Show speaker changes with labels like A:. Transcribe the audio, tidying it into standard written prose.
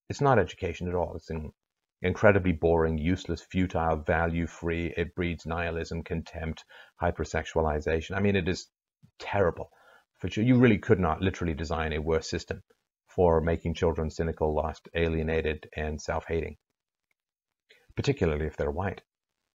A: It's not education at all. It's incredibly boring, useless, futile, value-free. It breeds nihilism, contempt, hypersexualization. I mean, it is terrible. You really could not literally design a worse system for making children cynical, lost, alienated, and self-hating, particularly if they're white.